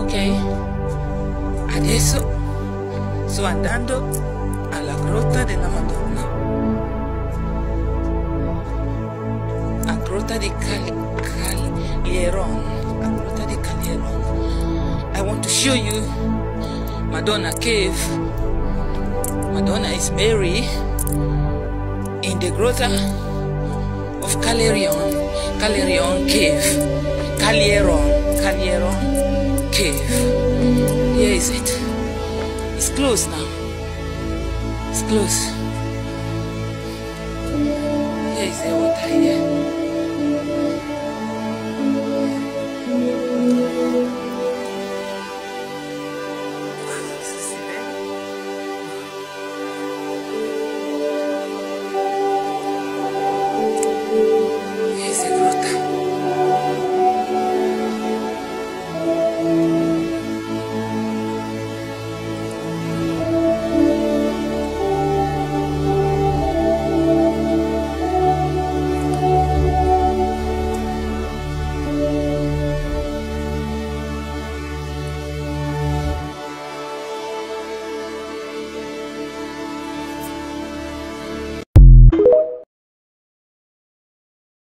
Ok, adesso sto andando alla grotta della Madonna, a grotta di Calieron, a grotta di Calieron. I want to show you Madonna cave. Madonna is Mary in the grotta of Calieron cave. Calieron cave. Here is it. It's closed now. It's closed. Here is the water here.